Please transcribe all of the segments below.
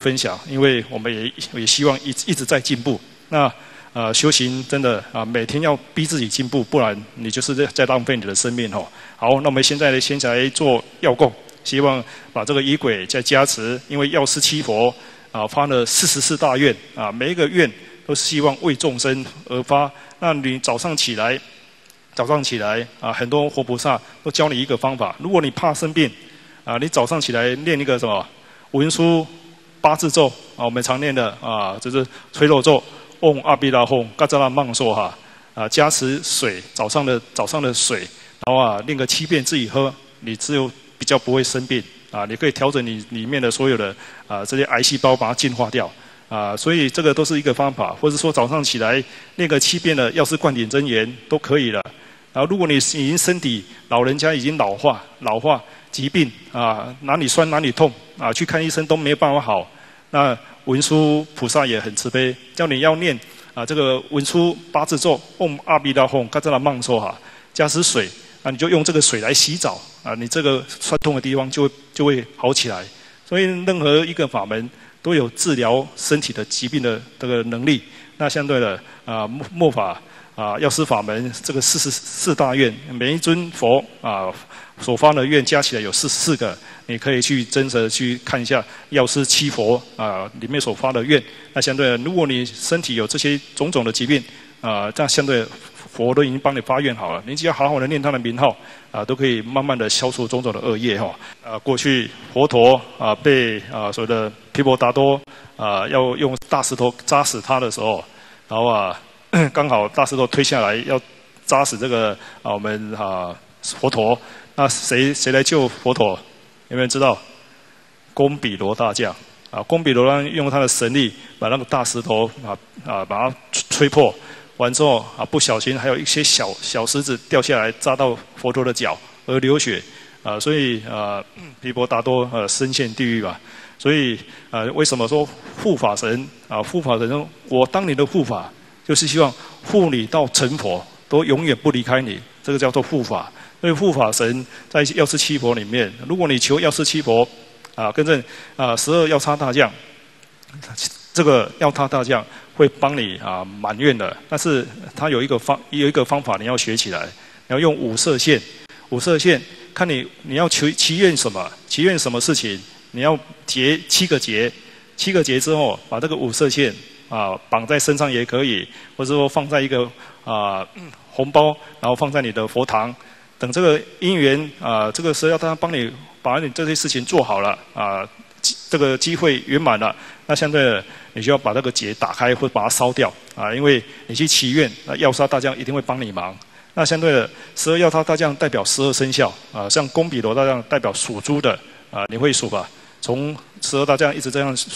分享，因为我们也希望一直在进步。那修行真的每天要逼自己进步，不然你就是在浪费你的生命哦。好，那我们现在呢，先来做药供，希望把这个仪轨再加持，因为药师七佛发了44大愿每一个愿都是希望为众生而发。那你早上起来很多活菩萨都教你一个方法，如果你怕生病你早上起来念一个什么文殊八字咒我们常念的就是吹肉咒。嗡阿毗拉吽，嘎扎拉曼说加持水，早上的水，然后念个7遍自己喝，你只有比较不会生病你可以调整你里面的所有的这些癌细胞，把它净化掉所以这个都是一个方法，或者说早上起来念个7遍的药师灌顶真言都可以了。然后如果你已经身体老人家已经老化疾病哪里酸哪里痛去看医生都没有办法好，那文殊菩萨也很慈悲，叫你要念这个文殊八字咒，嗡阿毗拉吽，嘎扎拉曼说加持水你就用这个水来洗澡你这个酸痛的地方就会好起来。所以任何一个法门都有治疗身体的疾病的这个能力。那相对的末法药师法门这个44大愿，每一尊佛所发的愿加起来有44个。你可以去真实的去看一下药师七佛里面所发的愿。那相对的，如果你身体有这些种种的疾病这样相对的佛都已经帮你发愿好了，你只要好好的念他的名号都可以慢慢的消除种种的恶业过去佛陀被所谓的毗婆达多要用大石头扎死他的时候，然后刚好大石头推下来要扎死这个我们佛陀，那谁来救佛陀？有没有人知道？贡比罗大将贡比罗大将用他的神力把那个大石头把它吹破，完之后不小心还有一些小石子掉下来扎到佛陀的脚而流血所以毗婆达多身陷地狱吧。所以为什么说护法神护法神说我当你的护法，就是希望护你到成佛，都永远不离开你，这个叫做护法。所以护法神在药师七佛里面，如果你求药师七佛跟着12药叉大将，这个药叉大将会帮你满愿的。但是他有一个方法你要学起来，你要用五色线。五色线看你要祈愿什么，祈愿什么事情，你要结7个结，7个结之后把这个五色线绑在身上也可以，或者说放在一个红包，然后放在你的佛堂。等这个因缘这个时候要他帮你把你这些事情做好了这个机会圆满了，那相对的你就要把这个结打开或把它烧掉因为你去祈愿，那药师大将一定会帮你忙。那相对的12药叉大将代表12生肖像贡比罗大将代表属猪的你会数吧？从12大将一直这样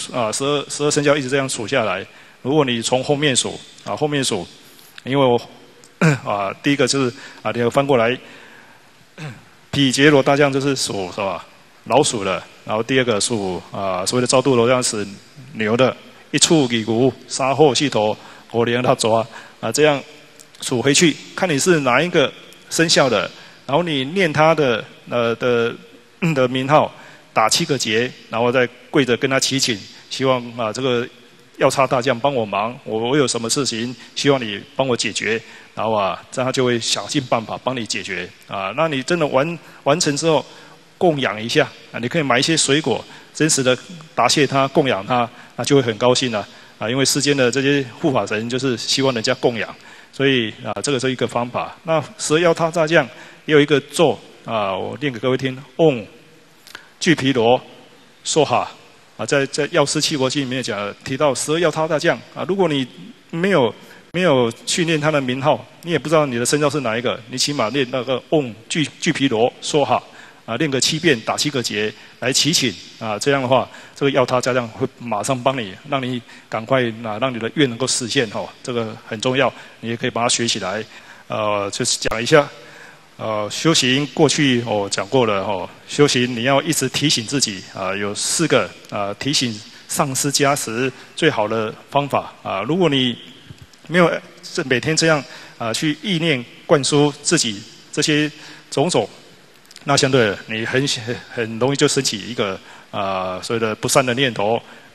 12生肖一直这样数下来，如果你从后面数因为我第一个就是你要翻过来。毗羯罗大将就是属什么老鼠的，然后第二个属所谓的超度罗大将是牛的，一处给骨杀后系头火连他走这样数回去，看你是哪一个生肖的，然后你念他的名号，打7个结，然后再跪着跟他祈请，希望这个药叉大将帮我忙，我有什么事情希望你帮我解决。然后这样他就会想尽办法帮你解决那你真的完成之后，供养一下你可以买一些水果，真实的答谢他，供养他，那就会很高兴了因为世间的这些护法神就是希望人家供养，所以这个是一个方法。那12药叉大将也有一个咒我念给各位听，嗡俱毗罗娑哈在药师七佛经里面提到12药叉大将如果你没有去念他的名号，你也不知道你的生肖是哪一个，你起码念那个嗡俱毗罗娑哈念个7遍，打7个结来祈请这样的话，这个药叉大将会马上帮你，让你赶快让你的愿能够实现这个很重要，你也可以把它学起来。就是讲一下修行过去讲过了修行你要一直提醒自己有4个提醒上师加持最好的方法如果你没有每天这样去意念灌输自己这些种种，那相对的你很容易就升起一个所谓的不善的念头，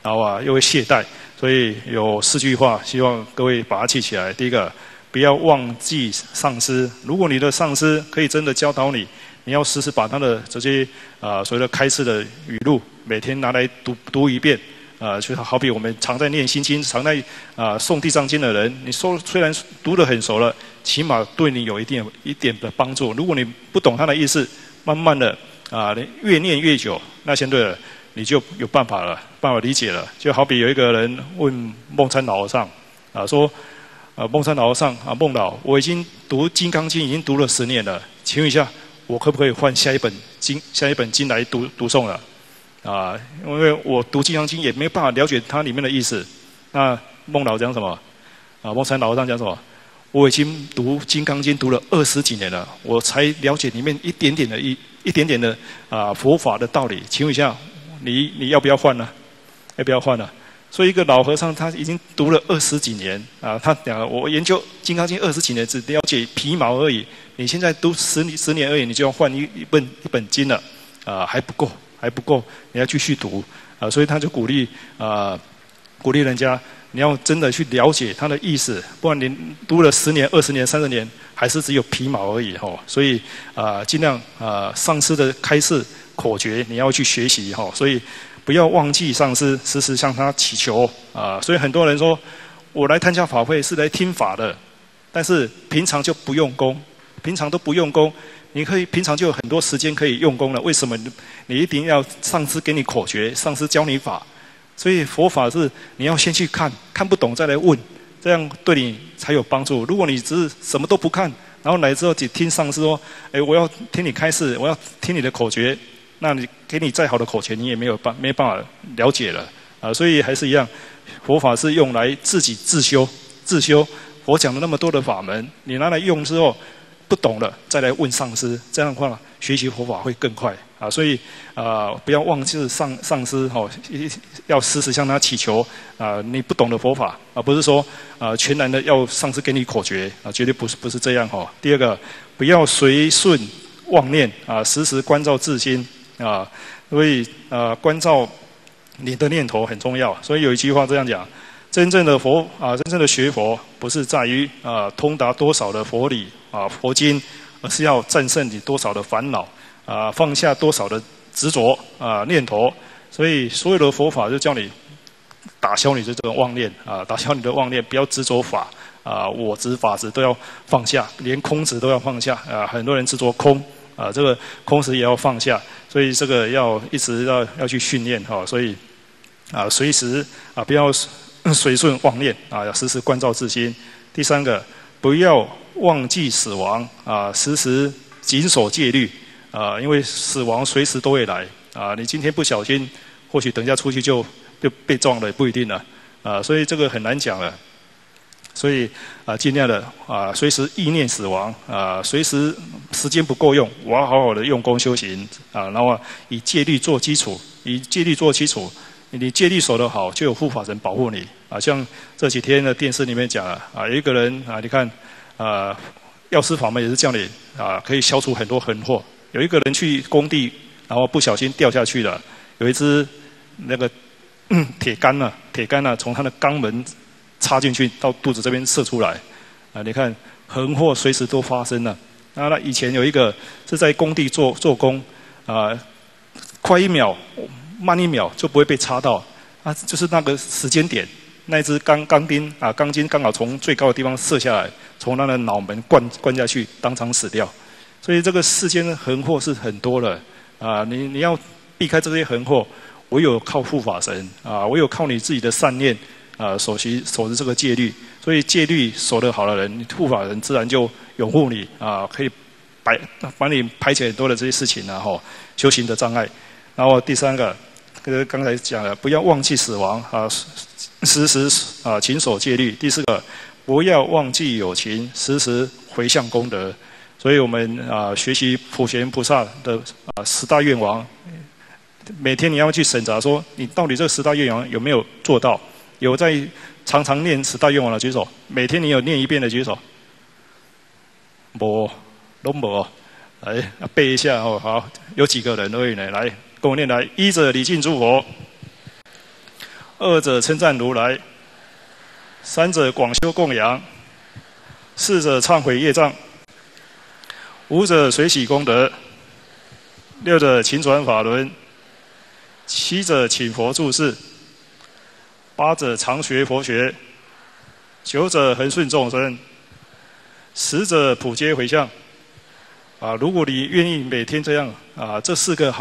然后又会懈怠。所以有4句话，希望各位把它记起来。第一个，不要忘记上师。如果你的上师可以真的教导你，你要时时把他的这些所谓的开示的语录，每天拿来读一遍。就好比我们常在念心经、常在诵地藏经的人，你虽然读得很熟了，起码对你有一点的帮助。如果你不懂他的意思，慢慢的你越念越久，那相对的你就有办法理解了。就好比有一个人问梦参老和尚说梦参老和尚梦老，我已经读《金刚经》已经读了10年了，请问一下，我可不可以换下一本经来读诵了？因为我读《金刚经》也没办法了解它里面的意思。那孟老讲什么？孟参老和尚讲什么？我已经读《金刚经》读了20几年了，我才了解里面一点点的佛法的道理。请问一下，你要不要换呢？要不要换呢？所以一个老和尚他已经读了20几年他讲我研究《金刚经》20几年，只了解皮毛而已。你现在读10年而已，你就要换一本经了还不够，你要继续读所以他就鼓励人家，你要真的去了解他的意思，不然你读了10年、20年、30年，还是只有皮毛而已所以尽量上师的开示口诀你要去学习所以不要忘记上师，时时向他祈求所以很多人说，我来参加法会是来听法的，但是平常就不用功，平常都不用功。你可以平常就有很多时间可以用功了，为什么你一定要上师给你口诀，上师教你法？所以佛法是你要先去看不懂再来问，这样对你才有帮助。如果你只是什么都不看，然后来之后只听上师说，我要听你开示，我要听你的口诀，那你给你再好的口诀，你也没办法了解了所以还是一样，佛法是用来自己自修。佛讲了那么多的法门，你拿来用之后。不懂了，再来问上师，这样的话学习佛法会更快所以不要忘记上师要时时向他祈求你不懂的佛法不是说全然的要上师给你口诀绝对不是这样第二个，不要随顺妄念时时关照自心所以关照你的念头很重要。所以有一句话这样讲。真正的学佛，不是在于通达多少的佛理佛经，而是要战胜你多少的烦恼放下多少的执着念头。所以所有的佛法就叫你打消你的这种妄念打消你的妄念，不要执着法我执法执都要放下，连空执都要放下很多人执着空这个空执也要放下，所以这个要一直要去训练所以随时不要。随顺妄念要时时关照自心。第三个，不要忘记死亡时时谨守戒律因为死亡随时都会来你今天不小心，或许等一下出去就被撞了，也不一定了所以这个很难讲了。所以尽量的随时意念死亡随时时间不够用，我要好好的用功修行然后以戒律做基础，你戒律守得好，就有护法神保护你像这几天的电视里面讲了有一个人你看药师法门也是叫你可以消除很多横祸。有一个人去工地，然后不小心掉下去了，有一只那个铁杆从他的肛门插进去，到肚子这边射出来你看横祸随时都发生了。那以前有一个是在工地做工快1秒。慢1秒就不会被插到就是那个时间点，那一只钢筋刚好从最高的地方射下来，从他的脑门灌下去，当场死掉。所以这个世间横祸是很多的你要避开这些横祸，唯有靠护法神唯有靠你自己的善念守着这个戒律。所以戒律守得好的人，护法神自然就拥护你可以把你排解很多的这些事情修行的障碍。然后第三个，刚才讲了，不要忘记死亡时时谨守戒律。第四个，不要忘记有情，时时回向功德。所以我们学习普贤菩萨的10大愿王，每天你要去审查说，你到底这10大愿王有没有做到？有在常常念10大愿王的举手，每天你有念1遍的举手。没，都没来背一下好，有几个人而已呢？来。跟我念来，依着礼敬诸佛， 二者称赞如来，三者广修供养，四者忏悔业障，五者随喜功德，六者勤转法轮，七者请佛住世，八者常学佛学，九者恒顺众生，十者普皆回向。如果你愿意每天这样这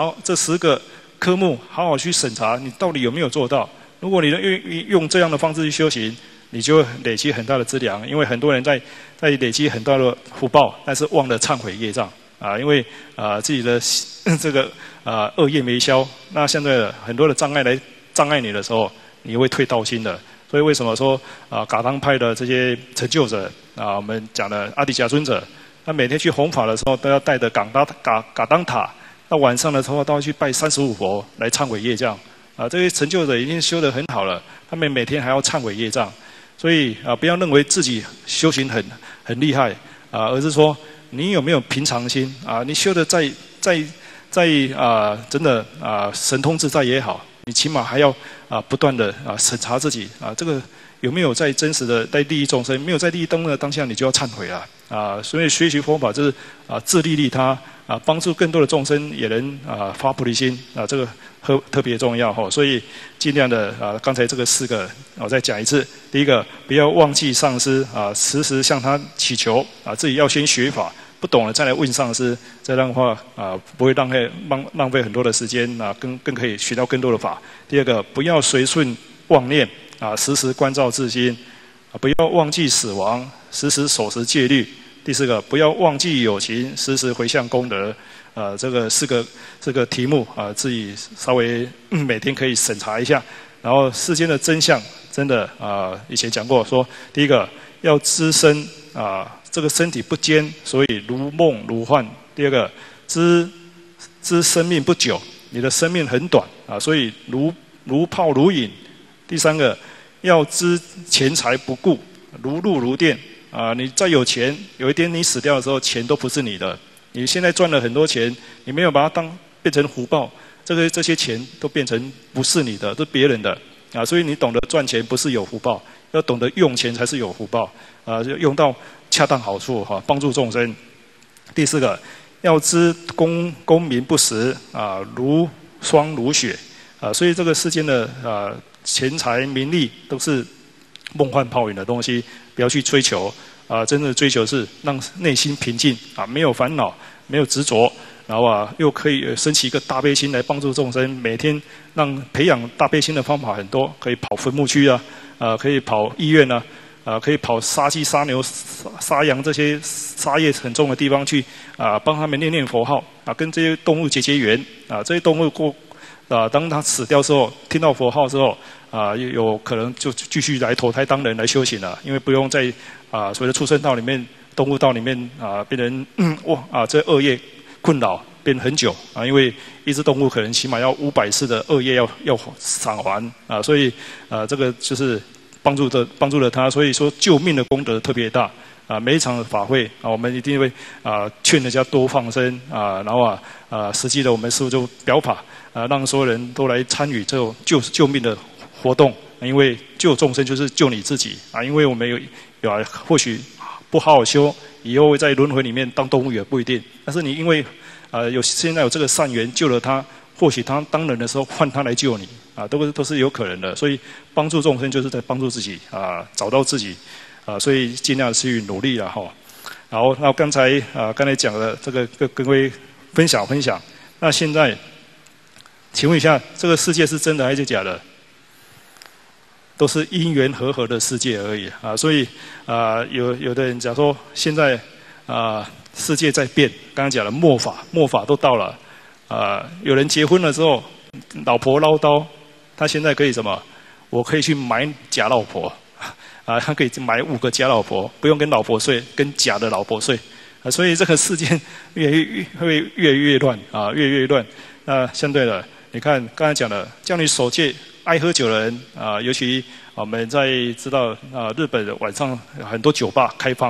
10个科目好好去审查，你到底有没有做到？如果你愿意用这样的方式去修行，你就会累积很大的资粮。因为很多人在累积很大的福报，但是忘了忏悔业障因为自己的这个恶业没消，那相对的很多的障碍来障碍你的时候，你会退道心的。所以为什么说噶当派的这些成就者我们讲的阿底峡尊者，他每天去弘法的时候都要带着噶当塔，到晚上的时候都要去拜35佛来忏悔业障这些成就者已经修得很好了，他们每天还要忏悔业障。所以不要认为自己修行很厉害而是说你有没有平常心你修的再真的神通自在也好，你起码还要不断的审查自己这个有没有在真实的在利益众生？没有在利益的当下，你就要忏悔了所以学习佛法就是自利利他帮助更多的众生也能发菩提心这个特别重要所以尽量的刚才这个4个我再讲一次。第一个，不要忘记上师时时向他祈求自己要先学法，不懂了再来问上师，这样的话不会浪费很多的时间更可以学到更多的法。第二个，不要随顺妄念时时关照自心不要忘记死亡，时时守持戒律。第4个，不要忘记友情，时时回向功德。这个4个这个题目自己稍微每天可以审查一下。然后世间的真相，真的以前讲过说，第一个要知身这个身体不坚，所以如梦如幻。第二个，知生命不久，你的生命很短所以如泡如影。第3个，要知钱财不固，如露如电你再有钱，有一天你死掉的时候，钱都不是你的。你现在赚了很多钱，你没有把它变成福报，这些钱都变成不是你的，都是别人的所以你懂得赚钱不是有福报，要懂得用钱才是有福报用到恰当好处帮助众生。第4个，要知功名不实如霜如雪所以这个世间的钱财名利都是梦幻泡影的东西，不要去追求真正的追求是让内心平静没有烦恼，没有执着，然后又可以升起一个大悲心来帮助众生。每天培养大悲心的方法很多，可以跑坟墓区可以跑医院可以跑杀鸡杀牛杀羊这些杀业很重的地方去帮他们念佛号跟这些动物结缘这些动物当他死掉之后，听到佛号之后有可能就继续来投胎当人来修行了，因为不用在所谓的畜生道里面、动物道里面变成这恶业困扰变很久因为一只动物可能起码要500世的恶业要偿还所以这个就是帮助了他，所以说救命的功德特别大每一场的法会我们一定会劝人家多放生然后实际的我们师父就表法让所有人都来参与这种救命的活动，因为救众生就是救你自己因为我们有或许不好好修，以后会在轮回里面当动物也不一定，但是你因为现在有这个善缘救了他，或许他当人的时候换他来救你都是有可能的。所以帮助众生就是在帮助自己找到自己所以尽量去努力了好，那刚才讲的这个跟各位分享。那现在请问一下，这个世界是真的还是假的？都是因缘和合的世界而已所以有的人讲说现在世界在变，刚刚讲了末法都到了有人结婚了之后，老婆唠叨，他现在可以什么？我可以去买假老婆他可以买5个假老婆，不用跟老婆睡，跟假的老婆睡所以这个世界会越来越乱越来越乱。那相对的，你看刚才讲的，叫你守戒，爱喝酒的人尤其我们在知道日本晚上很多酒吧开放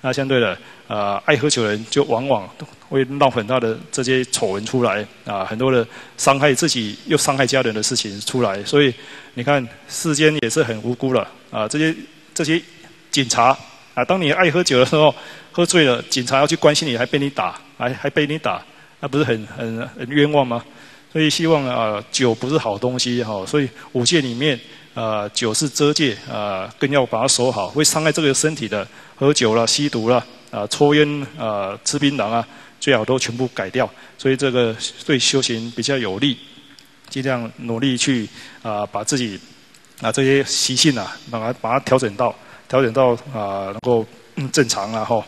那相对的，爱喝酒的人就往往会闹很大的这些丑闻出来啊，很多的伤害自己又伤害家人的事情出来。所以你看，世间也是很无辜了啊，这些警察啊，当你爱喝酒的时候，喝醉了，警察要去关心你，还被你打，还被你打，那不是很冤枉吗？所以希望酒不是好东西哈，所以5戒里面酒是遮戒更要把它守好，会伤害这个身体的，喝酒啦、吸毒啦、抽烟吃槟榔啊，最好都全部改掉。所以这个对修行比较有利，尽量努力去把自己这些习性把它调整到能够正常啦哈。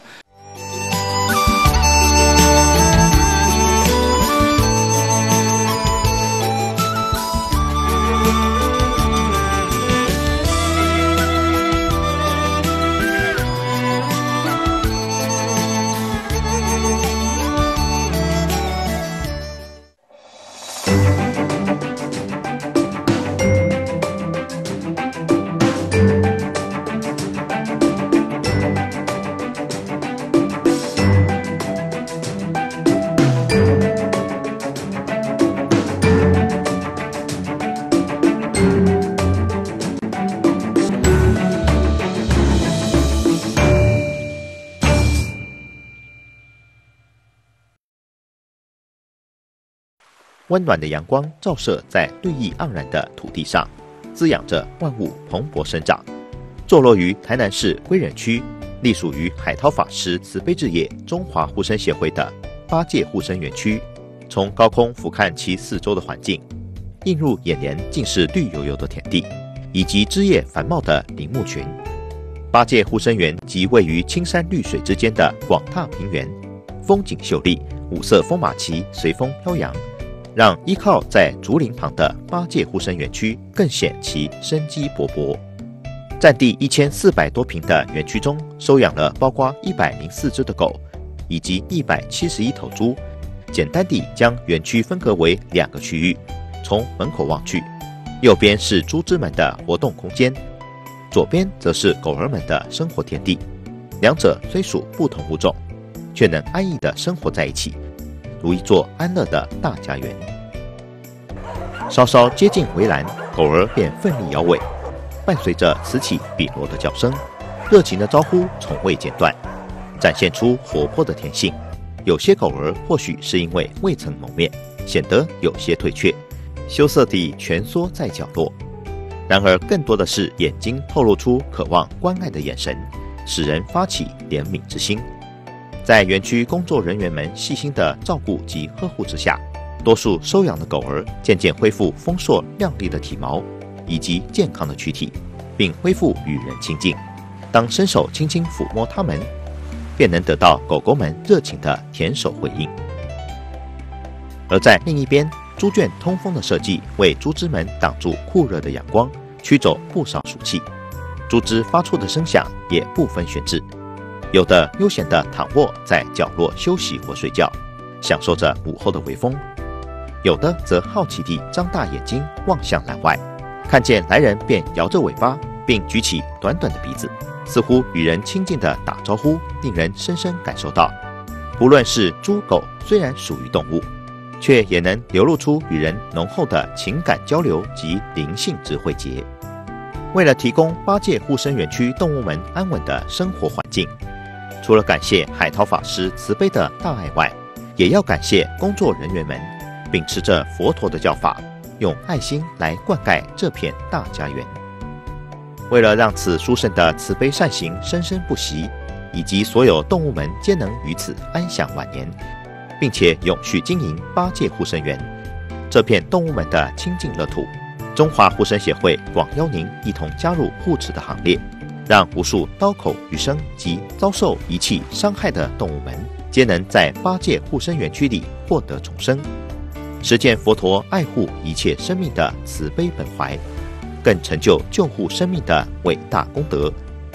温暖的阳光照射在绿意盎然的土地上，滋养着万物蓬勃生长。坐落于台南市归仁区，隶属于海涛法师慈悲置业中华护生协会的8戒护生园区，从高空俯瞰其四周的环境，映入眼帘尽是绿油油的田地，以及枝叶繁茂的林木群。8戒护生园即位于青山绿水之间的广大平原，风景秀丽，5色风马旗随风飘扬，让依靠在竹林旁的8戒护生园区更显其生机勃勃。占地1400多坪的园区中，收养了包括104只的狗，以及171头猪。简单地将园区分隔为2个区域，从门口望去，右边是猪只们的活动空间，左边则是狗儿们的生活天地。两者虽属不同物种，却能安逸地生活在一起，如一座安乐的大家园。稍稍接近围栏，狗儿便奋力摇尾，伴随着此起彼落的叫声，热情的招呼从未间断，展现出活泼的天性。有些狗儿或许是因为未曾谋面，显得有些退却，羞涩地蜷缩在角落。然而更多的是眼睛透露出渴望关爱的眼神，使人发起怜悯之心。在园区工作人员们细心的照顾及呵护之下，多数收养的狗儿渐渐恢复丰硕亮丽的体毛以及健康的躯体，并恢复与人亲近。当伸手轻轻抚摸它们，便能得到狗狗们热情的舔手回应。而在另一边，猪圈通风的设计为猪只们挡住酷热的阳光，驱走不少暑气。猪只发出的声响也不分轩轾，有的悠闲地躺卧在角落休息或睡觉，享受着午后的微风；有的则好奇地张大眼睛望向栏外，看见来人便摇着尾巴，并举起短短的鼻子，似乎与人亲近地打招呼，令人深深感受到，不论是猪狗，虽然属于动物，却也能流露出与人浓厚的情感交流及灵性之汇结。为了提供8戒护生园区动物们安稳的生活环境，除了感谢海涛法师慈悲的大爱外，也要感谢工作人员们秉持着佛陀的教法，用爱心来灌溉这片大家园。为了让此殊胜的慈悲善行生生不息，以及所有动物们皆能于此安享晚年，并且永续经营8戒护生园这片动物们的清净乐土，中华护生协会广邀您一同加入护持的行列，让无数刀口余生及遭受遗弃伤害的动物们，皆能在8戒护生园区里获得重生，实践佛陀爱护一切生命的慈悲本怀，更成就救护生命的伟大功德。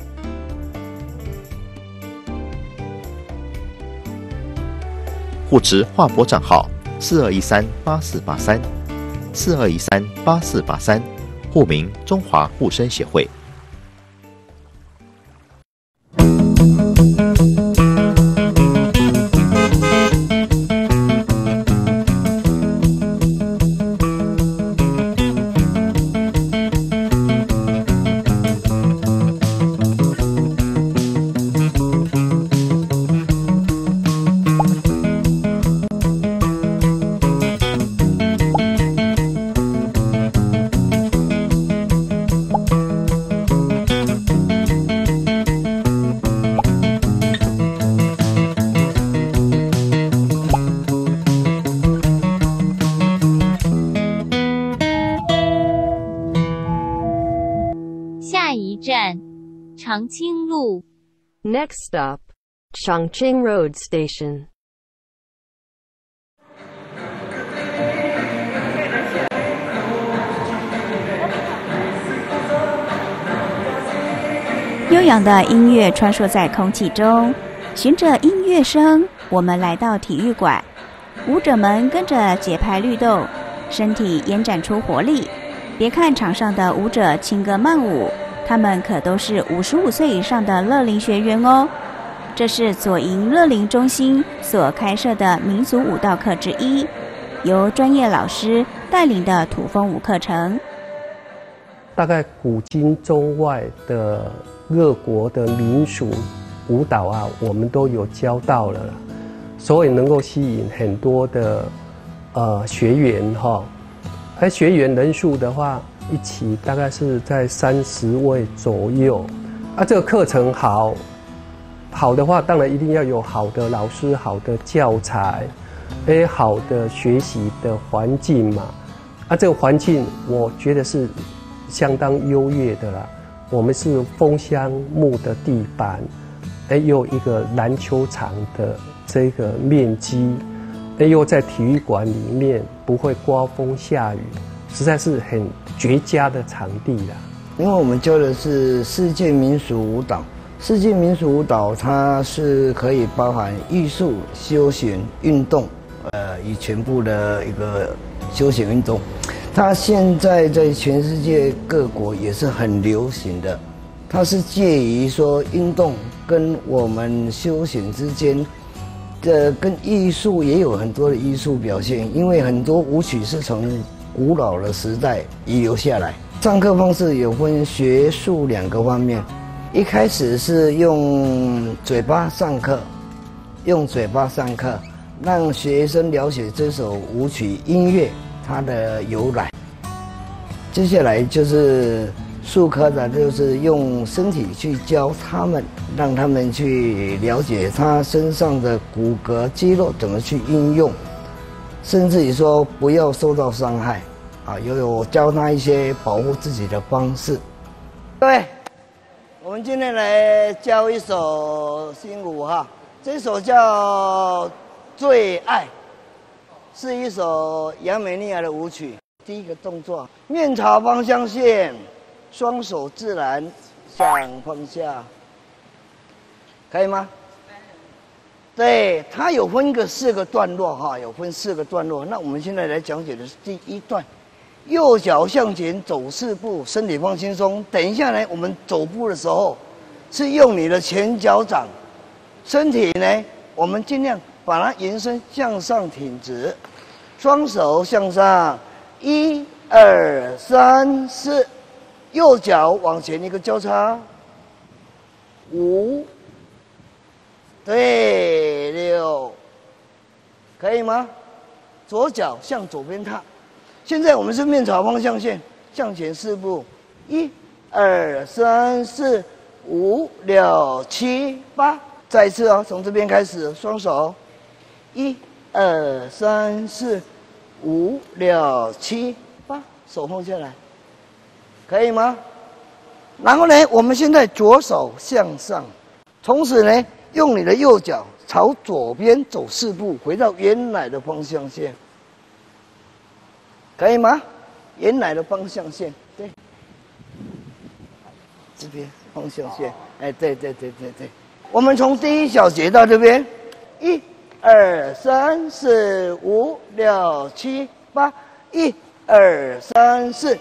护持划拨账号42138483，42138483，户名中华护生协会。 下一站，长青路。 Next stop, Changqing Road Station. 悠扬的音乐穿梭在空气中，循着音乐声，我们来到体育馆。舞者们跟着节拍律动，身体延展出活力。别看场上的舞者轻歌曼舞，他们可都是55岁以上的乐龄学员哦。这是左营乐龄中心所开设的民族舞蹈课之一，由专业老师带领的土风舞课程。 大概古今中外的各国的民俗舞蹈啊，我们都有教到了啦，所以能够吸引很多的学员哈。而学员人数的话，一起大概是在30位左右。这个课程好的话，当然一定要有好的老师、好的教材，好的学习的环境嘛。这个环境我觉得是相当优越的啦。我们是枫香木的地板，又一个篮球场的这个面积，又在体育馆里面，不会刮风下雨，实在是很绝佳的场地啦。 因为我们教的是世界民俗舞蹈，世界民俗舞蹈它是可以包含艺术、休闲、运动，以全部的一个休闲运动。它现在在全世界各国也是很流行的，它是介于说运动跟我们休闲之间的，跟艺术也有很多的艺术表现，因为很多舞曲是从古老的时代遗留下来。上课方式有分学术2个方面，一开始是用嘴巴上课，让学生了解这首舞曲音乐它的由来。接下来就是术科的，就是用身体去教他们，让他们去了解他身上的骨骼肌肉怎么去运用，甚至于说不要受到伤害有教他一些保护自己的方式。各位，我们今天来教一首新舞哈，这首叫《最爱》，是一首亚美尼亚的舞曲。第一个动作，面朝方向线，双手自然向放下，可以吗？对，它有分4个段落哈，有分4个段落。那我们现在来讲解的是第1段，右脚向前走4步，身体放轻松。等一下呢，我们走步的时候是用你的前脚掌，身体呢，我们尽量把它延伸向上挺直，双手向上。1、2、3、4，右脚往前一个交叉，5，对，6，可以吗？左脚向左边踏。现在我们是面朝方向线，向前4步，1、2、3、4、5、6、7、8，再一次从这边开始，双手，1、2、3、4。5、6、7、8，手放下来，可以吗？然后呢，我们现在左手向上，同时呢，用你的右脚朝左边走4步，回到原来的方向线，可以吗？原来的方向线，对，这边方向线，对，我们从第1小节到这边，1、2、3、4、5、6、7、8，1、2、3、4，1、2。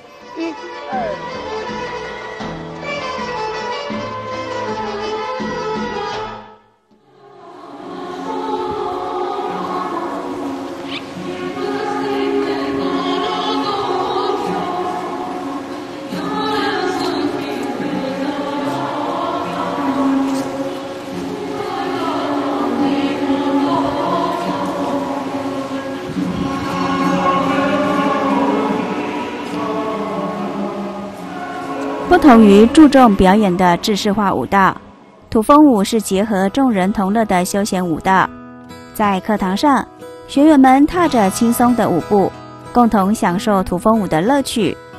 不同于注重表演的制式化舞蹈，土风舞是结合众人同乐的休闲舞蹈。在课堂上，学员们踏着轻松的舞步，共同享受土风舞的乐趣。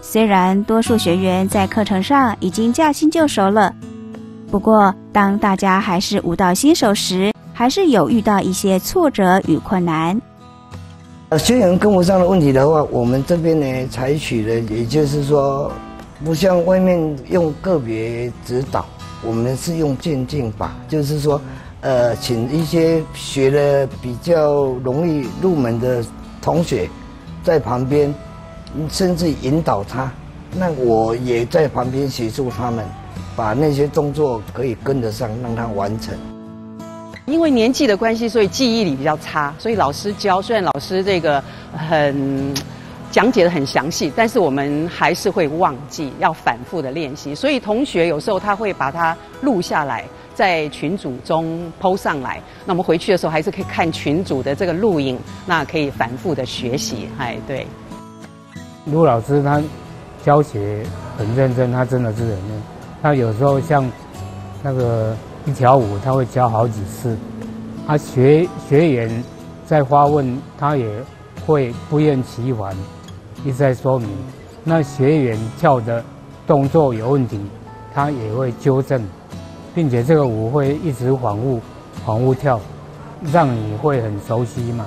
虽然多数学员在课程上已经驾轻就熟了，不过当大家还是舞蹈新手时，还是有遇到一些挫折与困难。 学员跟不上的问题的话，我们这边呢采取的，也就是说，不像外面用个别指导，我们是用渐进法，就是说，请一些学的比较容易入门的同学在旁边，甚至引导他，那我也在旁边协助他们，把那些动作可以跟得上，让他完成。 因为年纪的关系，所以记忆力比较差，所以老师教，虽然老师这个讲解的很详细，但是我们还是会忘记，要反复的练习。所以同学有时候他会把它录下来，在群组中 PO 上来。那我们回去的时候还是可以看群组的这个录影，那可以反复的学习。对。 陆老师他教学很认真，他真的是很认真。他有时候像那个一条舞，他会教好几次。他学员在发问，他也会不厌其烦一直在说明。那学员跳的动作有问题，他也会纠正，并且这个舞会一直反复跳，让你会很熟悉嘛。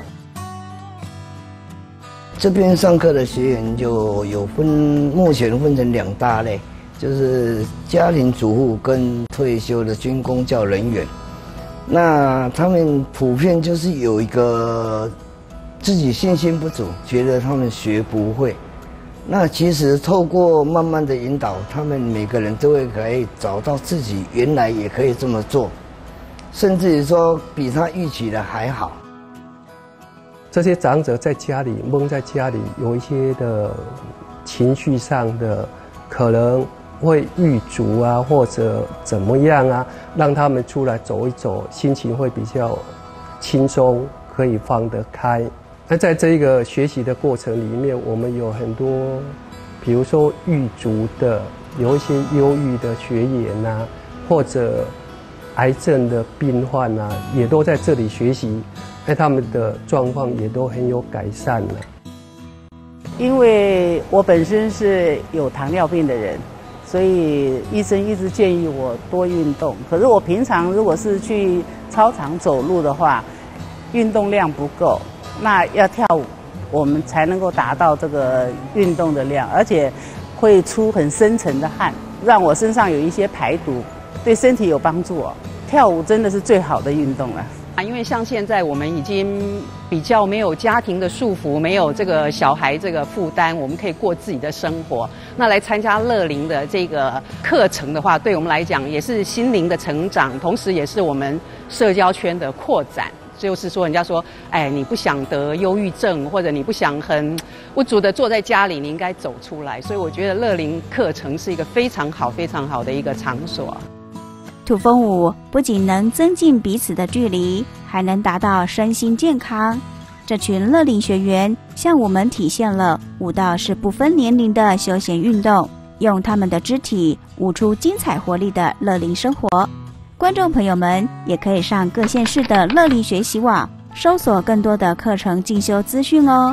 这边上课的学员就有目前分成2大类，就是家庭主妇跟退休的军公教人员。那他们普遍就是有一个自己信心不足，觉得他们学不会。那其实透过慢慢的引导，他们每个人都会可以找到自己原来也可以这么做，甚至于说比他预期的还好。 这些长者在家里蒙在家里，有一些的情绪上的可能会郁卒啊，或者怎么样啊，让他们出来走一走，心情会比较轻松，可以放得开。那在这个学习的过程里面，我们有很多，比如说郁卒的，有一些忧郁的学员啊，或者癌症的病患啊，也都在这里学习。那他们的状况也都很有改善了。 因为我本身是有糖尿病的人，所以医生一直建议我多运动。可是我平常如果是去操场走路的话，运动量不够，那要跳舞，我们才能够达到这个运动的量，而且会出很深层的汗，让我身上有一些排毒，对身体有帮助哦。跳舞真的是最好的运动了。 因为像现在我们已经比较没有家庭的束缚，没有这个小孩这个负担，我们可以过自己的生活。那来参加乐龄的这个课程的话，对我们来讲也是心灵的成长，同时也是我们社交圈的扩展。就是说，人家说，你不想得忧郁症，或者你不想很无助的坐在家里，你应该走出来。所以我觉得乐龄课程是一个非常好的一个场所。 土风舞不仅能增进彼此的距离，还能达到身心健康。这群乐龄学员向我们体现了舞蹈是不分年龄的休闲运动，用他们的肢体舞出精彩活力的乐龄生活。观众朋友们也可以上各县市的乐龄学习网，搜索更多的课程进修资讯哦。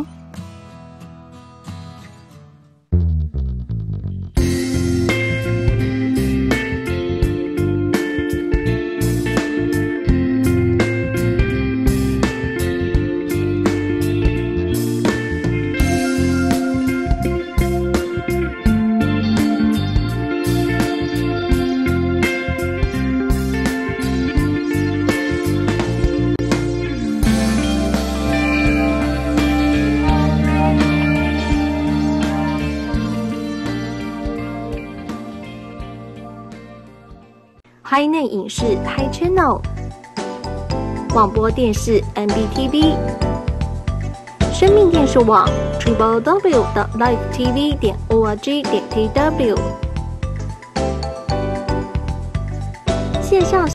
Hi 内影视 Hi Channel， 广播电视 MBTV， 生命电视网 www.livetv.org.tw， 线上